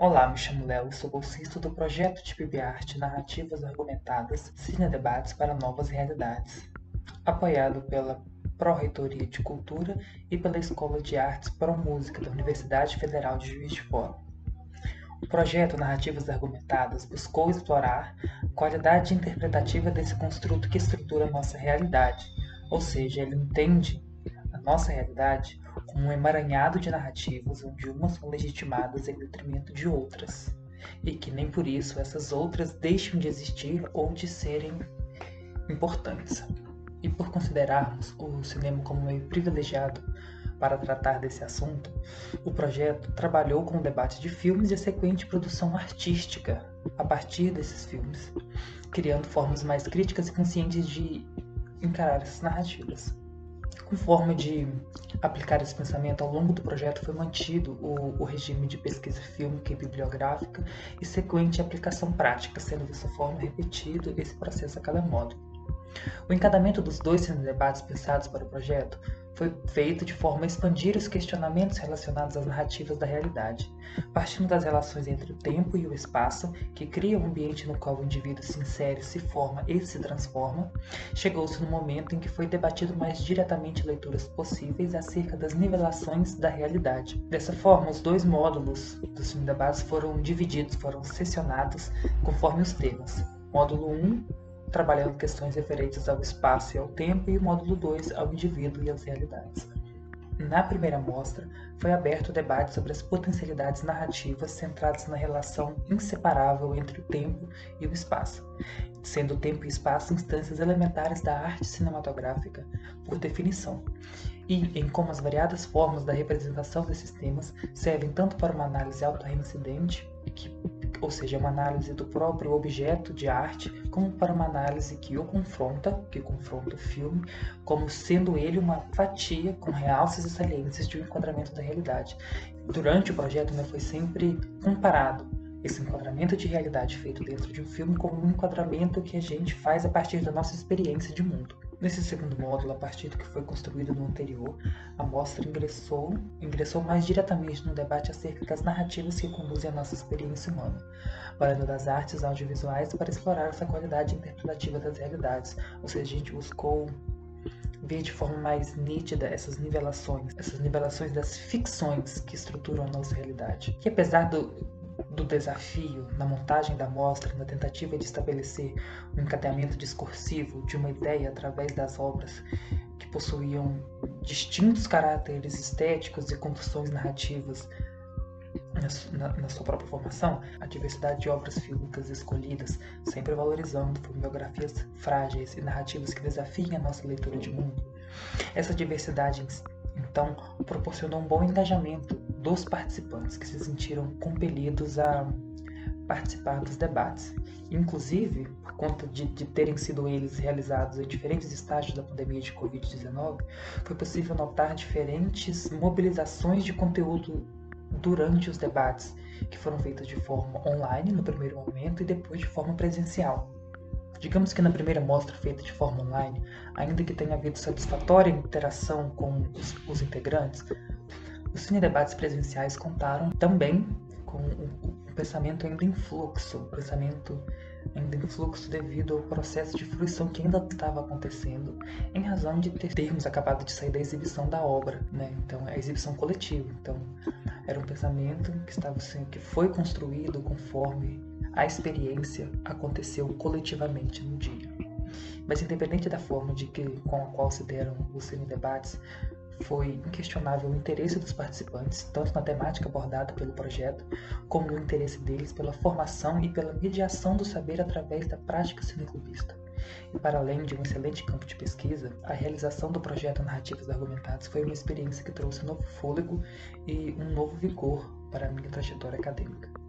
Olá, me chamo Léo e sou bolsista do projeto de PIBART Narrativas Argumentadas, Cinedebates para Novas Realidades, apoiado pela Pró-Reitoria de Cultura e pela Escola de Artes Pró-Música da Universidade Federal de Juiz de Fora. O projeto Narrativas Argumentadas buscou explorar a qualidade interpretativa desse construto que estrutura a nossa realidade, ou seja, ele entende a nossa realidade como um emaranhado de narrativas onde umas são legitimadas em detrimento de outras, e que nem por isso essas outras deixam de existir ou de serem importantes. E por considerarmos o cinema como meio privilegiado para tratar desse assunto, o projeto trabalhou com o debate de filmes e a sequente produção artística a partir desses filmes, criando formas mais críticas e conscientes de encarar essas narrativas. Com forma de aplicar esse pensamento, ao longo do projeto foi mantido o regime de pesquisa fílmica e bibliográfica e sequente aplicação prática, sendo dessa forma repetido esse processo a cada módulo. O encadamento dos dois cinedebates pensados para o projeto foi feito de forma a expandir os questionamentos relacionados às narrativas da realidade, partindo das relações entre o tempo e o espaço, que cria um ambiente no qual o indivíduo se insere, se forma e se transforma. Chegou-se no momento em que foi debatido mais diretamente leituras possíveis acerca das nivelações da realidade. Dessa forma, os dois módulos dos cinedebates foram divididos, foram seccionados conforme os temas. Módulo 1, trabalhando questões referentes ao espaço e ao tempo, e o módulo 2 ao indivíduo e às realidades. Na primeira mostra, foi aberto o debate sobre as potencialidades narrativas centradas na relação inseparável entre o tempo e o espaço, sendo o tempo e o espaço instâncias elementares da arte cinematográfica, por definição, e em como as variadas formas da representação desses temas servem tanto para uma análise autorreincidente, ou seja, uma análise do próprio objeto de arte, como para uma análise que confronta o filme, como sendo ele uma fatia com realces e saliências de um enquadramento da realidade. Durante o projeto, foi sempre comparado esse enquadramento de realidade feito dentro de um filme como um enquadramento que a gente faz a partir da nossa experiência de mundo. Nesse segundo módulo, a partir do que foi construído no anterior, a mostra ingressou mais diretamente no debate acerca das narrativas que conduzem a nossa experiência humana, valendo das artes audiovisuais para explorar essa qualidade interpretativa das realidades, ou seja, a gente buscou ver de forma mais nítida essas nivelações das ficções que estruturam a nossa realidade. Que apesar do desafio na montagem da mostra, na tentativa de estabelecer um encadeamento discursivo de uma ideia através das obras que possuíam distintos caráteres estéticos e construções narrativas na sua própria formação, a diversidade de obras fílmicas escolhidas, sempre valorizando filmografias frágeis e narrativas que desafiem a nossa leitura de mundo. Essa diversidade, então, proporcionou um bom engajamento dos participantes, que se sentiram compelidos a participar dos debates. Inclusive, por conta de terem sido eles realizados em diferentes estágios da pandemia de Covid-19, foi possível notar diferentes mobilizações de conteúdo durante os debates, que foram feitas de forma online no primeiro momento e depois de forma presencial. Digamos que na primeira mostra feita de forma online, ainda que tenha havido satisfatória interação com os integrantes, os cinedebates presenciais contaram também com um pensamento ainda em fluxo, devido ao processo de fruição que ainda estava acontecendo, em razão de termos acabado de sair da exibição da obra, Então, a exibição coletiva. Então, era um pensamento que foi construído conforme a experiência aconteceu coletivamente no dia. Mas independente da forma com a qual se deram os cinedebates, foi inquestionável o interesse dos participantes, tanto na temática abordada pelo projeto, como no interesse deles pela formação e pela mediação do saber através da prática cineclubista. E para além de um excelente campo de pesquisa, a realização do projeto Narrativas Argumentadas foi uma experiência que trouxe um novo fôlego e um novo vigor para a minha trajetória acadêmica.